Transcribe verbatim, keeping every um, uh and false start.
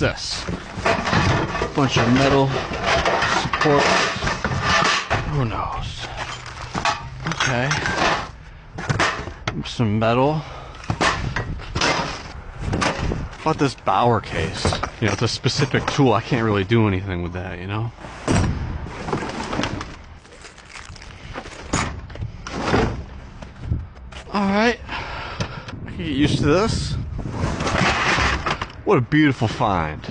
this? Bunch of metal support. Who knows? Okay. Some metal. About this Bauer case. You know, it's a specific tool. I can't really do anything with that, you know? Alright. I can get used to this. What a beautiful find.